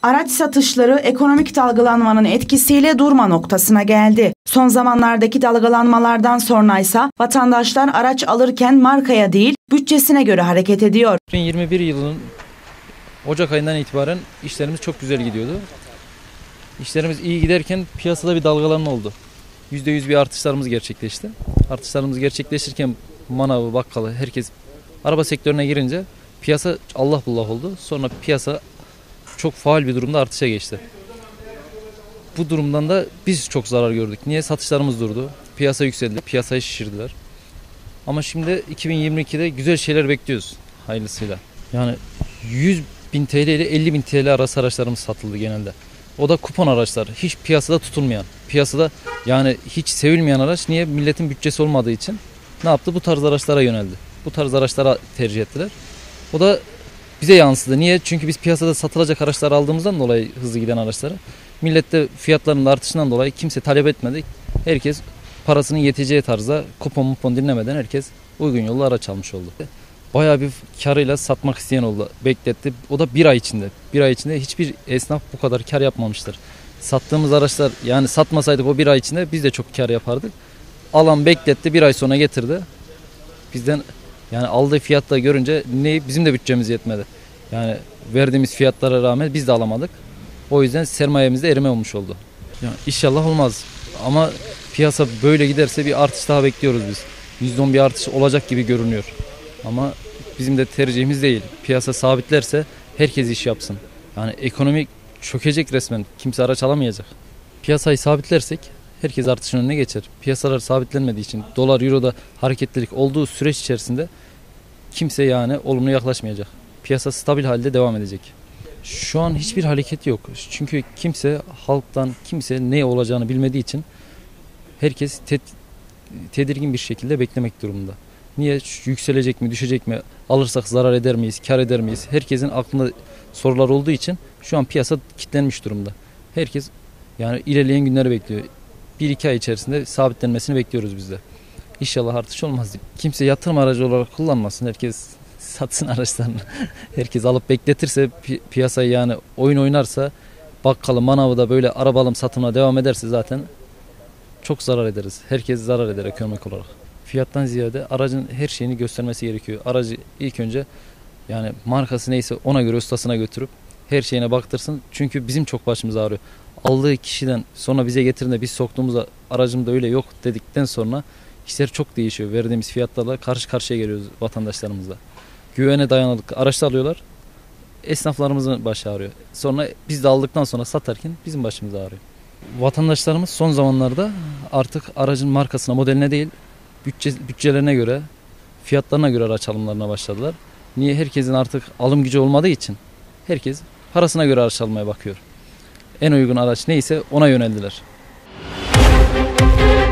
Araç satışları ekonomik dalgalanmanın etkisiyle durma noktasına geldi. Son zamanlardaki dalgalanmalardan sonra ise vatandaşlar araç alırken markaya değil bütçesine göre hareket ediyor. 2021 yılının Ocak ayından itibaren işlerimiz çok güzel gidiyordu. İşlerimiz iyi giderken piyasada bir dalgalanma oldu. %100 bir artışlarımız gerçekleşti. Artışlarımız gerçekleşirken manavı, bakkalı, herkes araba sektörüne girince piyasa Allah bullah oldu. Sonra piyasa çok faal bir durumda artışa geçti. Bu durumdan da biz çok zarar gördük. Niye? Satışlarımız durdu. Piyasa yükseldi. Piyasayı şişirdiler. Ama şimdi 2022'de güzel şeyler bekliyoruz hayırlısıyla. Yani 100.000 TL ile 50.000 TL arası araçlarımız satıldı genelde. O da kupon araçlar. Hiç piyasada tutulmayan. Piyasada yani hiç sevilmeyen araç. Niye? Milletin bütçesi olmadığı için ne yaptı? Bu tarz araçlara yöneldi. Bu tarz araçlara tercih ettiler. O da bize yansıdı. Niye? Çünkü biz piyasada satılacak araçlar aldığımızdan dolayı hızlı giden araçları. Millette fiyatların artışından dolayı kimse talep etmedi. Herkes parasının yeteceği tarzda kupon dinlemeden herkes uygun yolla araç almış oldu. Bayağı bir karıyla satmak isteyen oldu. Bekletti. O da bir ay içinde. Bir ay içinde hiçbir esnaf bu kadar kar yapmamıştır. Sattığımız araçlar yani satmasaydık o bir ay içinde biz de çok kar yapardık. Alan bekletti, bir ay sonra getirdi. Bizden yani aldığı fiyatla görünce bizim de bütçemiz yetmedi. Yani verdiğimiz fiyatlara rağmen biz de alamadık. O yüzden sermayemizde erime olmuş oldu. Yani İnşallah olmaz. Ama piyasa böyle giderse bir artış daha bekliyoruz biz. %10 bir artış olacak gibi görünüyor. Ama bizim de tercihimiz değil. Piyasa sabitlerse herkes iş yapsın. Yani ekonomi çökecek resmen. Kimse araç alamayacak. Piyasayı sabitlersek herkes artışın önüne geçer. Piyasalar sabitlenmediği için dolar, euroda hareketlilik olduğu süreç içerisinde kimse yani olumlu yaklaşmayacak. Piyasa stabil halde devam edecek. Şu an hiçbir hareket yok. Çünkü kimse halktan kimse ne olacağını bilmediği için herkes tedirgin bir şekilde beklemek durumunda. Niye? Yükselecek mi, düşecek mi? Alırsak zarar eder miyiz, kar eder miyiz? Herkesin aklında sorular olduğu için şu an piyasa kilitlenmiş durumda. Herkes yani ilerleyen günleri bekliyor. 1-2 ay içerisinde sabitlenmesini bekliyoruz biz de. İnşallah artış olmaz. Kimse yatırım aracı olarak kullanmasın. Herkes satsın araçlarını. Herkes alıp bekletirse piyasayı yani oyun oynarsa bakkalı, manavı da böyle araba alım satımına devam ederse zaten çok zarar ederiz. Herkes zarar eder ekonomik olarak. Fiyattan ziyade aracın her şeyini göstermesi gerekiyor. Aracı ilk önce yani markası neyse ona göre ustasına götürüp her şeyine baktırsın. Çünkü bizim çok başımız ağrıyor. Aldığı kişiden sonra bize getirdiğinde biz soktuğumuzda aracımda öyle yok dedikten sonra işler çok değişiyor. Verdiğimiz fiyatlarla karşı karşıya geliyoruz vatandaşlarımızla. Güvene dayanıklı araçlar alıyorlar. Esnaflarımızın başı ağrıyor. Sonra biz de aldıktan sonra satarken bizim başımız ağrıyor. Vatandaşlarımız son zamanlarda artık aracın markasına, modeline değil bütçelerine göre, fiyatlarına göre araç alımlarına başladılar. Niye? Herkesin artık alım gücü olmadığı için herkes parasına göre araç almaya bakıyor. En uygun araç neyse ona yöneldiler.